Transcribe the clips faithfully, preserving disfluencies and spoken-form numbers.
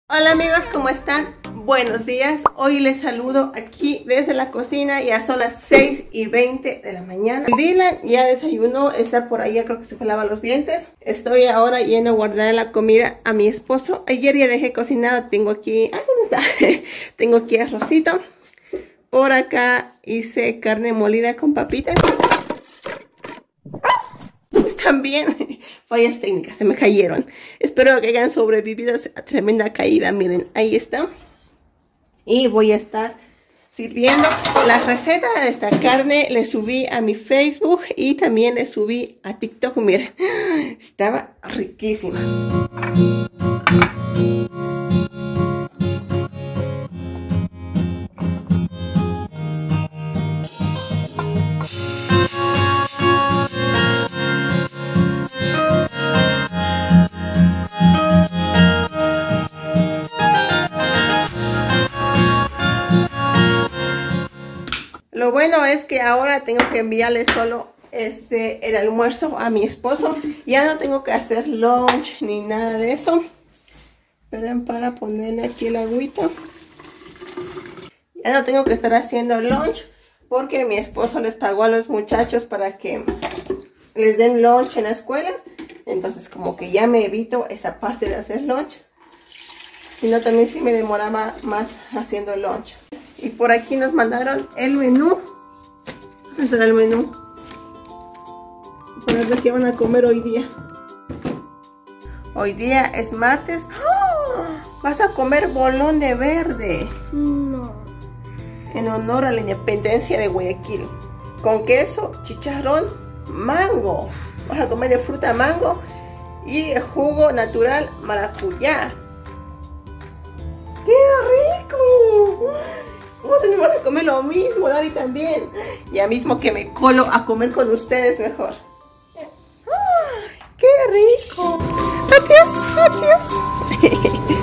Hola amigos, ¿cómo están? Buenos días, hoy les saludo aquí desde la cocina, ya son las seis y veinte de la mañana. Dylan ya desayunó, está por allá, creo que se fue a lavar los dientes. Estoy ahora yendo a guardar la comida a mi esposo. Ayer ya dejé cocinado, tengo aquí, ah, ¿dónde está? Tengo aquí arrocito. Por acá hice carne molida con papitas. Están bien, fallas técnicas, se me cayeron. Espero que hayan sobrevivido a tremenda caída. Miren, ahí está. Y voy a estar sirviendo la receta de esta carne. Le subí a mi Facebook y también le subí a TikTok. Miren, estaba riquísima. Lo bueno es que ahora tengo que enviarle solo este el almuerzo a mi esposo. Ya no tengo que hacer lunch ni nada de eso. Esperen para ponerle aquí el agüita. Ya no tengo que estar haciendo lunch porque mi esposo les pagó a los muchachos para que les den lunch en la escuela. Entonces como que ya me evito esa parte de hacer lunch. Si no, también sí me demoraba más haciendo lunch. Y por aquí nos mandaron el menú. Este era el menú. Para ver qué van a comer hoy día. Hoy día es martes. ¡Oh! Vas a comer bolón de verde. No. En honor a la independencia de Guayaquil. Con queso, chicharrón, mango. Vas a comer de fruta mango y jugo natural maracuyá. ¡Qué rico! ¿Cómo tenemos que comer lo mismo, Lari también? Ya mismo que me colo a comer con ustedes mejor. ¡Ay, qué rico! ¡Adiós, adiós!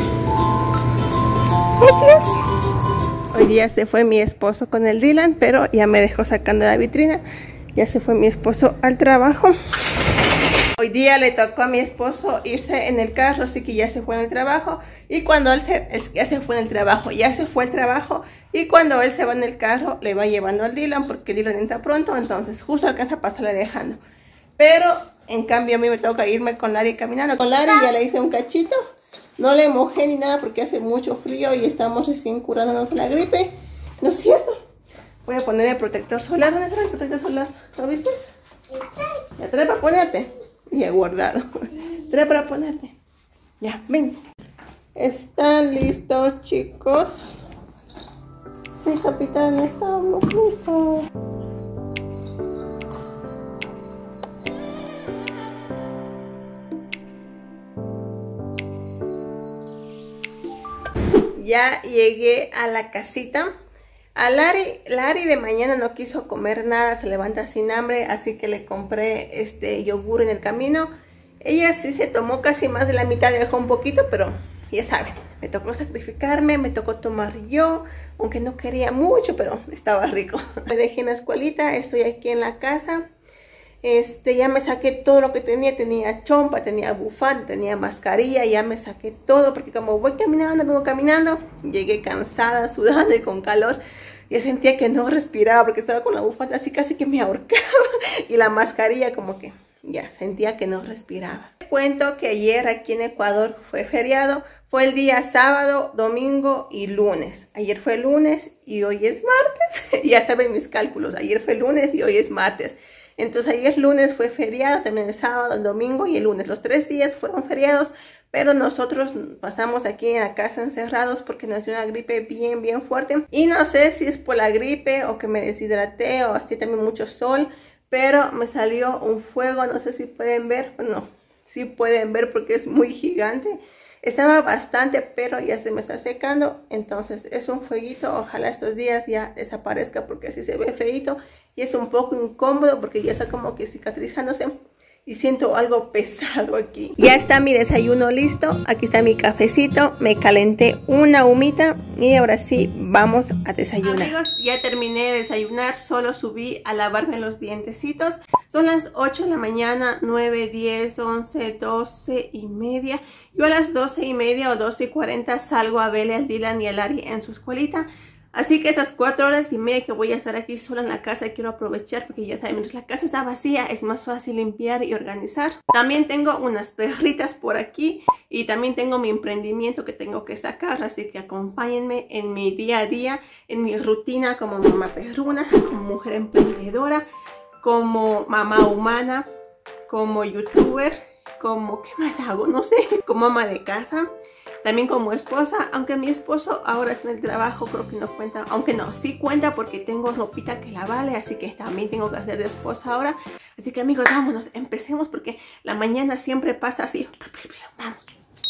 ¡Adiós! Hoy día se fue mi esposo con el Dylan, pero ya me dejó sacando la vitrina. Ya se fue mi esposo al trabajo. Hoy día le tocó a mi esposo irse en el carro, así que ya se fue en el trabajo. Y cuando él se, ya se fue en el trabajo, ya se fue el trabajo. Y cuando él se va en el carro, le va llevando al Dylan, porque Dylan entra pronto, entonces justo alcanza a pasarle dejando. Pero, en cambio, a mí me toca irme con Lari caminando. Con Lari ya le hice un cachito. No le mojé ni nada porque hace mucho frío y estamos recién curándonos de la gripe. ¿No es cierto? Voy a poner el protector solar. ¿Dónde está el protector solar? ¿Lo viste? Ya trae para ponerte. Ya guardado. Trae para ponerte. Ya, ven. ¿Están listos, chicos? Sí, capitán, estamos listos. Ya llegué a la casita. A Lari, Lari de mañana no quiso comer nada, se levanta sin hambre, así que le compré este yogur en el camino. Ella sí se tomó casi más de la mitad, dejó un poquito, pero ya saben, me tocó sacrificarme, me tocó tomar yo, aunque no quería mucho, pero estaba rico. Me dejé en la escuelita, estoy aquí en la casa. Este, ya me saqué todo lo que tenía, tenía chompa, tenía bufanda, tenía mascarilla, ya me saqué todo, porque como voy caminando, vengo caminando, llegué cansada, sudando y con calor. Ya sentía que no respiraba porque estaba con la bufanda así casi que me ahorcaba. Y la mascarilla como que ya sentía que no respiraba. Les cuento que ayer aquí en Ecuador fue feriado. Fue el día sábado, domingo y lunes. Ayer fue lunes y hoy es martes. Ya saben mis cálculos. Ayer fue lunes y hoy es martes. Entonces ayer lunes fue feriado, también el sábado, el domingo y el lunes. Los tres días fueron feriados. Pero nosotros pasamos aquí en la casa encerrados porque nos dio una gripe bien, bien fuerte. Y no sé si es por la gripe o que me deshidraté o así también mucho sol. Pero me salió un fuego, no sé si pueden ver. Bueno, sí pueden ver porque es muy gigante. Estaba bastante, pero ya se me está secando. Entonces es un fueguito. Ojalá estos días ya desaparezca porque así se ve feito. Y es un poco incómodo porque ya está como que cicatrizándose. y siento algo pesado aquí. Ya está mi desayuno listo. Aquí está mi cafecito. Me calenté una humita y ahora sí vamos a desayunar. Amigos, ya terminé de desayunar. Solo subí a lavarme los dientecitos. Son las ocho de la mañana, nueve, diez, once, doce y media. Yo a las doce y media o doce y cuarenta salgo a verle al Dylan y al Ari en su escuelita. Así que esas cuatro horas y media que voy a estar aquí sola en la casa quiero aprovechar, porque ya saben, mientras la casa está vacía es más fácil limpiar y organizar. También tengo unas perritas por aquí y también tengo mi emprendimiento que tengo que sacar, así que acompáñenme en mi día a día, en mi rutina como mamá perruna, como mujer emprendedora, como mamá humana, como youtuber, como, ¿qué más hago? No sé, como ama de casa. También como esposa, aunque mi esposo ahora está en el trabajo, creo que no cuenta, aunque no, sí cuenta porque tengo ropita que la vale, así que también tengo que hacer de esposa ahora. Así que amigos, vámonos, empecemos porque la mañana siempre pasa así. Vamos.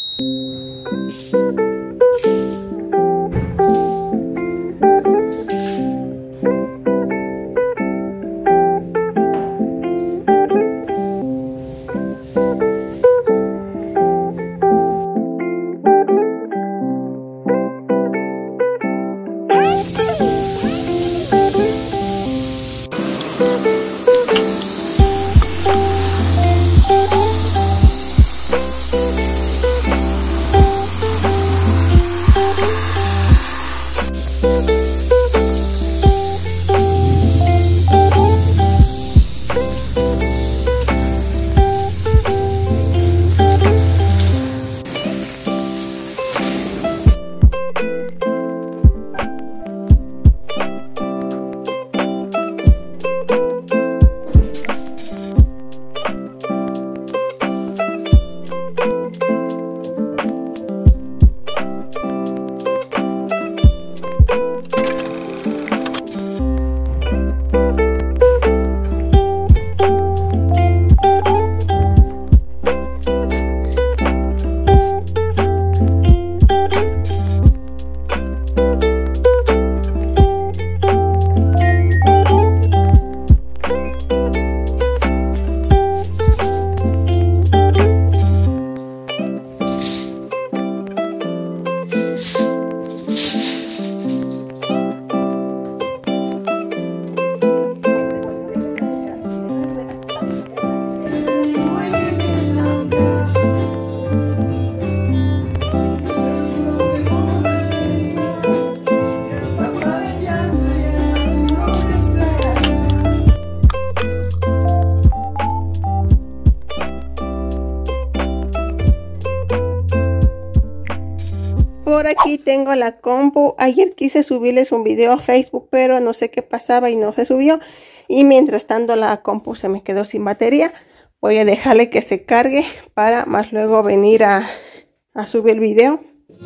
Por aquí tengo la compu. Ayer quise subirles un video a Facebook, pero no sé qué pasaba y no se subió. Y mientras tanto la compu se me quedó sin batería. Voy a dejarle que se cargue para más luego venir a, a subir el video.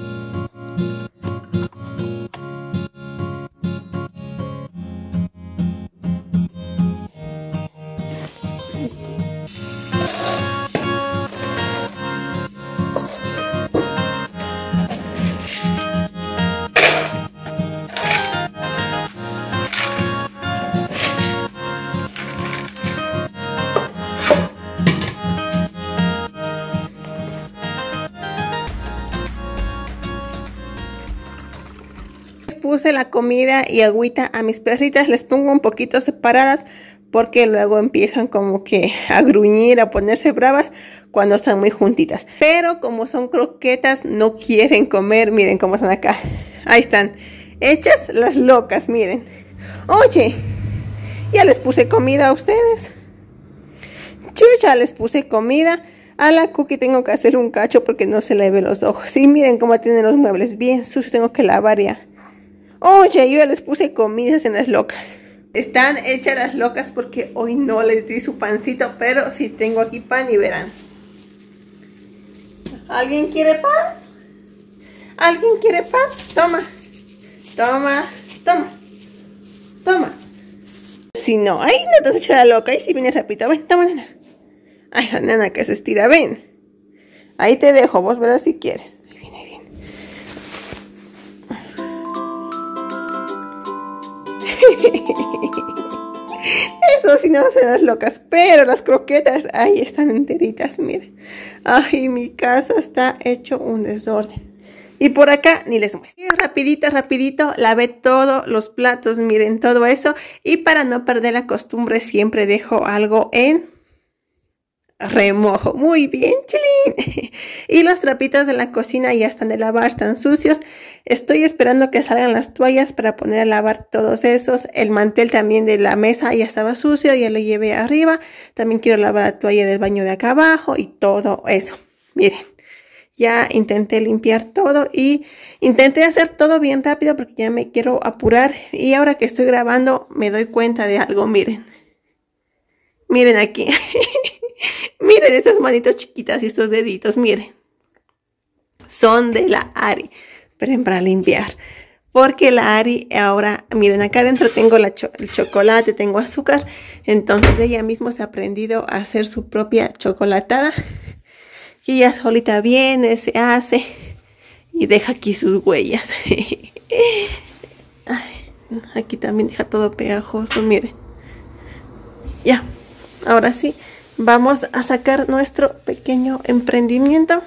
Puse la comida y agüita a mis perritas, les pongo un poquito separadas porque luego empiezan como que a gruñir, a ponerse bravas cuando están muy juntitas. Pero como son croquetas no quieren comer, miren cómo están acá. Ahí están, hechas las locas, miren. Oye, ya les puse comida a ustedes. Chucha, les puse comida. A la Cookie tengo que hacer un cacho porque no se le ve los ojos. Y miren cómo tienen los muebles bien sucios, tengo que lavar ya. Oye, yo ya les puse comidas en las locas. Están hechas las locas porque hoy no les di su pancito, pero sí tengo aquí pan y verán. ¿Alguien quiere pan? ¿Alguien quiere pan? Toma, toma, toma, toma. Si no, ahí no te has hecho la loca, ahí sí viene rapidito. Ven, toma, nena. Ay, la nena que se estira, ven. Ahí te dejo, vos verás si quieres. Ahí viene, ahí viene. Eso sí no hacen las locas, pero las croquetas ahí están enteritas, miren. Ay, mi casa está hecho un desorden. Y por acá ni les muestro. Y rapidito, rapidito, lavé todos los platos, miren todo eso. Y para no perder la costumbre siempre dejo algo en remojo. Muy bien, chilín. Y los trapitos de la cocina ya están de lavar, están sucios. Estoy esperando que salgan las toallas para poner a lavar todos esos. El mantel también de la mesa ya estaba sucio, ya lo llevé arriba. También quiero lavar la toalla del baño de acá abajo y todo eso. Miren, ya intenté limpiar todo y intenté hacer todo bien rápido porque ya me quiero apurar. Y ahora que estoy grabando me doy cuenta de algo, miren. Miren aquí. Miren esas manitos chiquitas y estos deditos, miren. Son de la Ari. Esperen para limpiar. Porque la Ari ahora, miren, acá adentro tengo la cho el chocolate, tengo azúcar. Entonces ella misma se ha aprendido a hacer su propia chocolatada. Y ella solita viene, se hace y deja aquí sus huellas. Ay, aquí también deja todo pegajoso, miren. Ya, ahora sí. Vamos a sacar nuestro pequeño emprendimiento.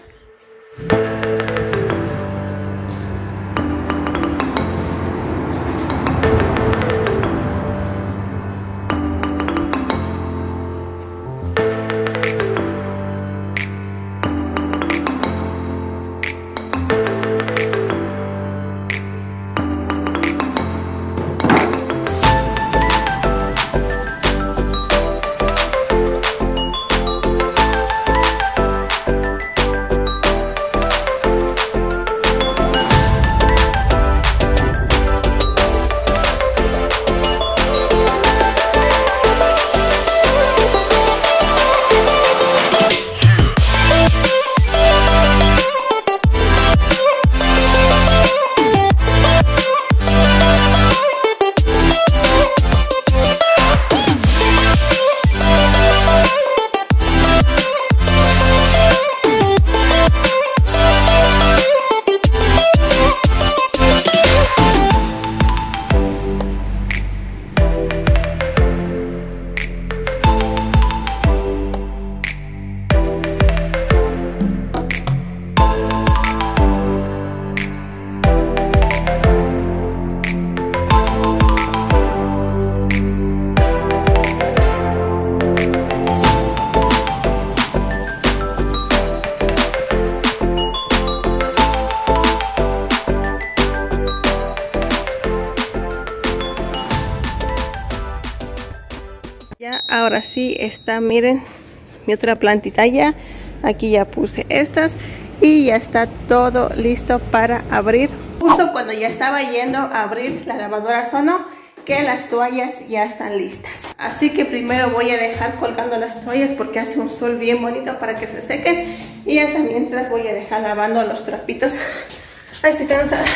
Ya, ahora sí está, miren, mi otra plantita ya. Aquí ya puse estas y ya está todo listo para abrir. Justo cuando ya estaba yendo a abrir la lavadora sonó que las toallas ya están listas. Así que primero voy a dejar colgando las toallas porque hace un sol bien bonito para que se sequen. Y hasta mientras voy a dejar lavando los trapitos. Ay, estoy cansada.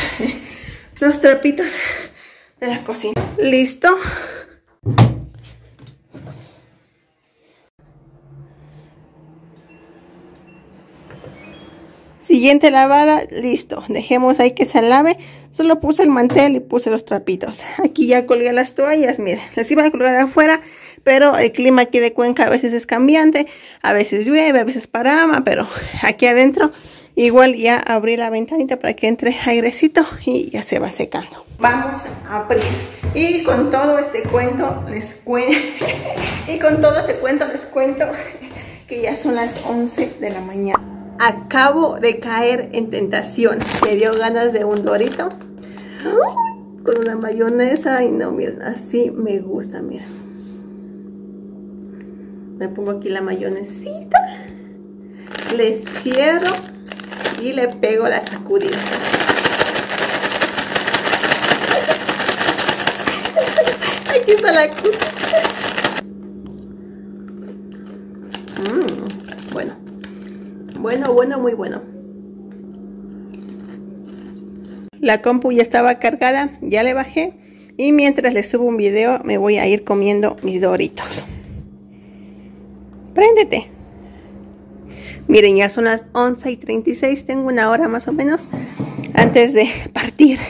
Los trapitos de la cocina. Listo. Siguiente lavada, listo. Dejemos ahí que se lave. Solo puse el mantel y puse los trapitos. Aquí ya colgué las toallas, miren. Las iba a colgar afuera, pero el clima aquí de Cuenca a veces es cambiante. A veces llueve, a veces parama, pero aquí adentro igual ya abrí la ventanita para que entre airecito y ya se va secando. Vamos a abrir. Y con todo este cuento les cuento. y con todo este cuento les cuento que ya son las once de la mañana. Acabo de caer en tentación. Me dio ganas de un dorito ¡ay! Con una mayonesa. Y no, miren, así me gusta, miren. Me pongo aquí la mayonesita. Le cierro y le pego la sacudida. Aquí está la cucha. Mmm, bueno. Bueno, bueno, muy bueno. La compu ya estaba cargada, ya le bajé. Y mientras les subo un video, me voy a ir comiendo mis doritos. Préndete. Miren, ya son las once y treinta y seis. Tengo una hora más o menos antes de partir.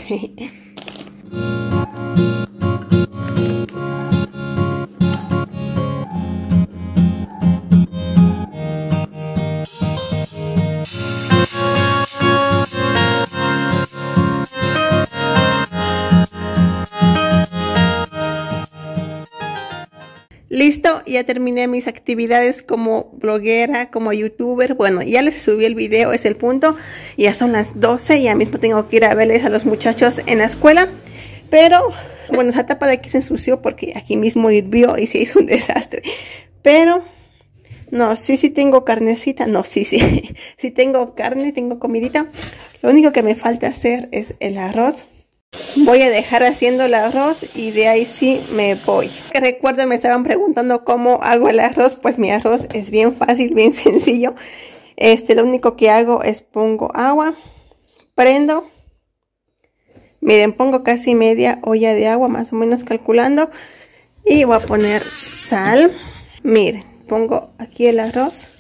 Listo, ya terminé mis actividades como bloguera, como youtuber. Bueno, ya les subí el video, es el punto. Ya son las doce, ya mismo tengo que ir a verles a los muchachos en la escuela. Pero, bueno, esa tapa de aquí se ensució porque aquí mismo hirvió y se hizo un desastre. Pero, no, sí, sí tengo carnecita. No, sí, sí. Sí tengo carne, tengo comidita. Lo único que me falta hacer es el arroz. Voy a dejar haciendo el arroz y de ahí sí me voy. Recuerden, me estaban preguntando cómo hago el arroz. Pues mi arroz es bien fácil, bien sencillo. Este, lo único que hago es pongo agua, prendo. Miren, pongo casi media olla de agua, más o menos calculando. Y voy a poner sal. Miren, pongo aquí el arroz.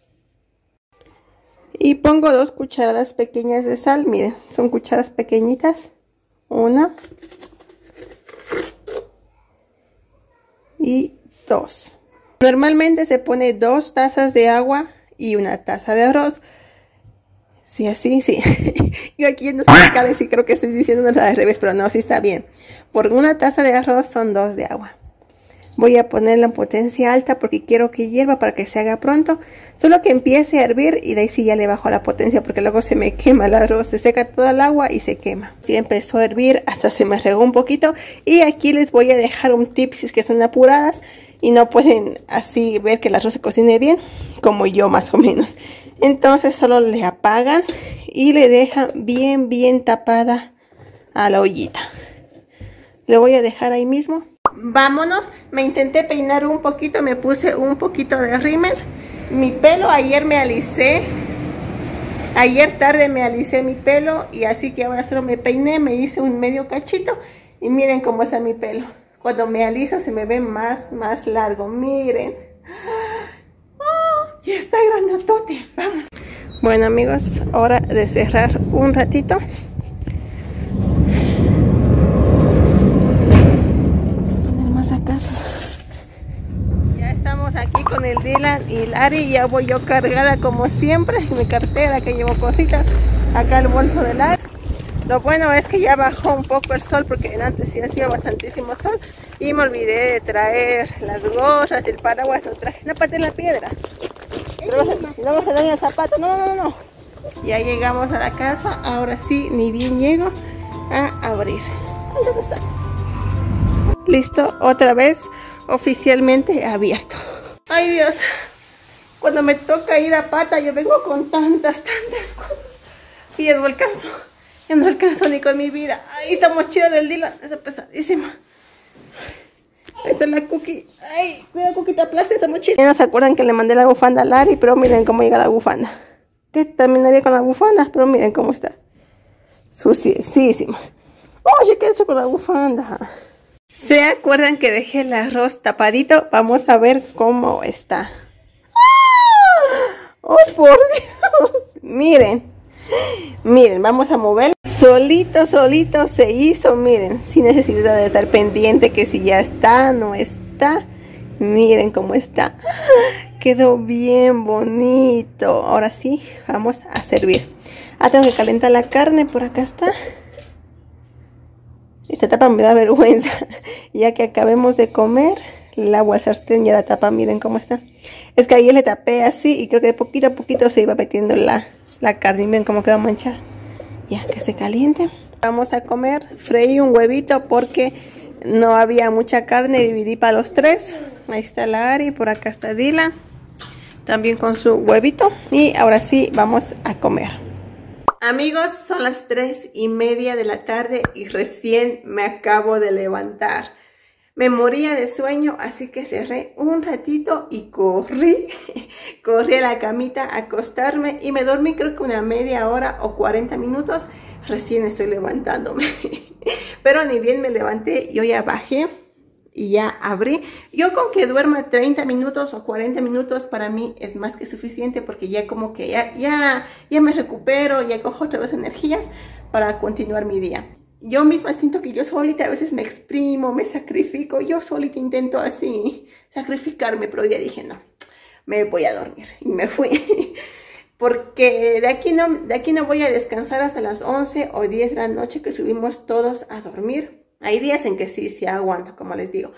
Y pongo dos cucharadas pequeñas de sal. Miren, son cucharas pequeñitas. Una y dos. Normalmente se pone dos tazas de agua y una taza de arroz. Sí, así, sí. Yo aquí en los musicales sí creo que estoy diciendo al revés, pero no, sí está bien. Por una taza de arroz son dos de agua. Voy a ponerla en potencia alta porque quiero que hierva para que se haga pronto. Solo que empiece a hervir y de ahí sí ya le bajo la potencia porque luego se me quema el arroz. Se seca toda el agua y se quema. Sí empezó a hervir, hasta se me regó un poquito. Y aquí les voy a dejar un tip si es que están apuradas y no pueden así ver que el arroz se cocine bien, como yo más o menos. Entonces solo le apagan y le dejan bien bien tapada a la ollita. Le voy a dejar ahí mismo. Vámonos, me intenté peinar un poquito, me puse un poquito de rímel. Mi pelo ayer me alicé, ayer tarde me alicé mi pelo y así que ahora solo me peiné, me hice un medio cachito y miren cómo está mi pelo. Cuando me aliso se me ve más, más largo, miren. Oh, ya está grandotote, vamos. Bueno amigos, hora de cerrar un ratito. Estamos aquí con el Dylan y Lari. Ya voy yo cargada como siempre. Mi cartera que llevo cositas. Acá el bolso de Lari. Lo bueno es que ya bajó un poco el sol porque antes sí hacía bastantísimo sol. Y me olvidé de traer las gorras, el paraguas. No traje. No pateé la piedra. Luego se daña el zapato. No, no, no. Ya llegamos a la casa. Ahora sí, ni bien llego a abrir. ¿Dónde está? Listo, otra vez. Oficialmente abierto. Ay Dios, cuando me toca ir a pata yo vengo con tantas, tantas cosas y ya no alcanzo, ya no alcanzo ni con mi vida. Ahí esta mochila del Dylan, esa pesadísima. Ahí está la Cookie. Ay, cuidado Cookie, te aplaste esa mochila. Ya no se acuerdan que le mandé la bufanda a Lari, pero miren cómo llega la bufanda. ¿Qué terminaría con la bufanda? Pero miren cómo está. Suciísima. Oye, ¿qué he hecho con la bufanda? ¿Se acuerdan que dejé el arroz tapadito? Vamos a ver cómo está. ¡Oh, por Dios! Miren. Miren, vamos a mover. Solito, solito se hizo. Miren, sin necesidad de estar pendiente que si ya está, no está. Miren cómo está. Quedó bien bonito. Ahora sí, vamos a servir. Ah, tengo que calentar la carne. Por acá está. Esta tapa me da vergüenza, ya que acabemos de comer, el agua al sartén ya la tapa, miren cómo está. Es que ayer le tapé así y creo que de poquito a poquito se iba metiendo la, la carne, miren cómo quedó manchada. Ya, que se caliente. Vamos a comer, freí un huevito porque no había mucha carne, dividí para los tres. Ahí está la Ari, por acá está Dylan, también con su huevito. Y ahora sí, vamos a comer. Amigos, son las tres y media de la tarde y recién me acabo de levantar. Me moría de sueño, así que cerré un ratito y corrí. Corrí a la camita a acostarme y me dormí creo que una media hora o cuarenta minutos. Recién estoy levantándome. Pero ni bien me levanté, yo ya bajé y ya abrí. Yo con que duerma treinta minutos o cuarenta minutos para mí es más que suficiente porque ya como que ya, ya, ya me recupero, ya cojo otra vez energías para continuar mi día. Yo misma siento que yo solita a veces me exprimo, me sacrifico, yo solita intento así sacrificarme, pero ya dije no, me voy a dormir y me fui. Porque de aquí, no, de aquí no voy a descansar hasta las once o diez de la noche que subimos todos a dormir. Hay días en que sí, sí aguanto, como les digo.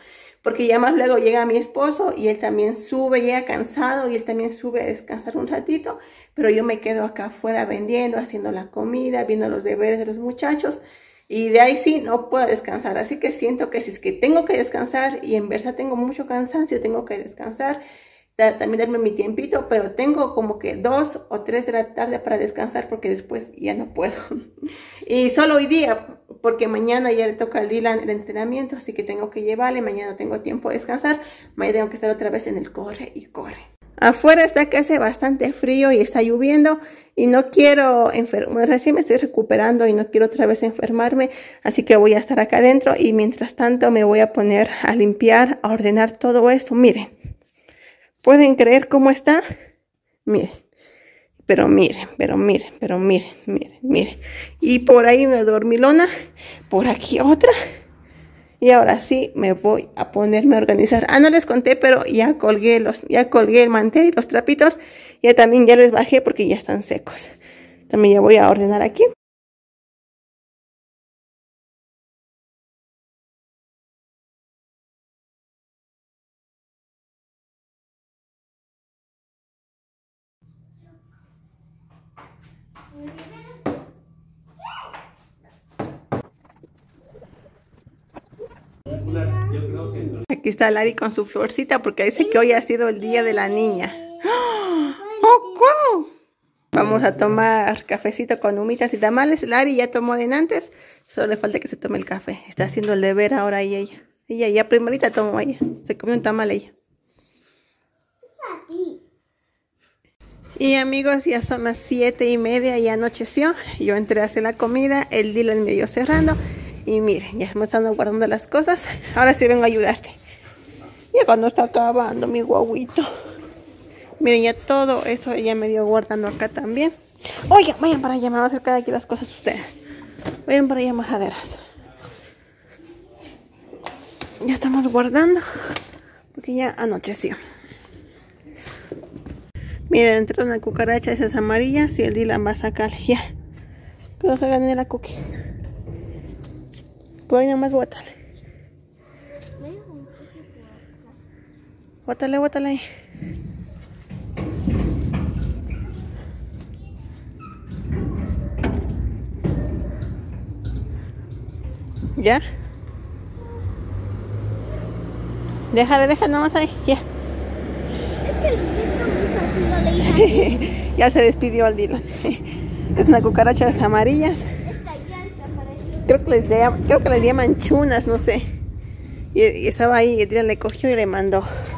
porque ya más luego llega mi esposo y él también sube, llega cansado y él también sube a descansar un ratito, pero yo me quedo acá afuera vendiendo, haciendo la comida, viendo los deberes de los muchachos. Y de ahí sí no puedo descansar, así que siento que si es que tengo que descansar y en verdad tengo mucho cansancio, tengo que descansar, también darme mi tiempito, pero tengo como que dos o tres de la tarde para descansar porque después ya no puedo. Y solo hoy día, porque mañana ya le toca al Dylan el entrenamiento, así que tengo que llevarle, mañana no tengo tiempo de descansar, mañana tengo que estar otra vez en el corre y corre. Afuera está que hace bastante frío y está lloviendo y no quiero enfermarme, recién me estoy recuperando y no quiero otra vez enfermarme, así que voy a estar acá adentro y mientras tanto me voy a poner a limpiar, a ordenar todo esto. Miren, ¿pueden creer cómo está? Miren, pero miren, pero miren, pero miren, miren, miren. Y por ahí una dormilona, por aquí otra. Y ahora sí me voy a ponerme a organizar. Ah, no les conté, pero ya colgué los, ya colgué el mantel y los trapitos. Ya también ya les bajé porque ya están secos. También ya voy a ordenar aquí. Aquí está Lari con su florcita porque dice que hoy ha sido el día de la niña. ¡Oh, wow! Vamos a tomar cafecito con humitas y tamales. Lari ya tomó de antes, solo le falta que se tome el café. Está haciendo el deber ahora y ella. Ella ya primerita tomó ella. Se comió un tamal ella. Y amigos, ya son las siete y media y anocheció. Yo entré a hacer la comida, el Dylan medio cerrando. Y miren, ya me están guardando las cosas. Ahora sí vengo a ayudarte. Ya cuando está acabando mi guaguito. Miren, ya todo eso ella me dio guardando acá también. Oigan, vayan para allá, me van a acercar aquí las cosas ustedes. Vayan para allá, majaderas. Ya estamos guardando porque ya anocheció. Miren, entró una cucaracha de esas amarillas y el Dylan va a sacarle. Ya. Que no salgan de la cookie. Por ahí nomás bótale. Bótale, bótale ahí. ¿Ya? Déjale, déjale nomás ahí. Ya. Es que el viento me hizo así, yo le dije. Ya se despidió el Dylan. Es una cucaracha de esas amarillas. Esta llanta pareció. Creo que les llaman, creo que les llaman chunas, no sé. Y, y estaba ahí, y el Dylan le cogió y le mandó.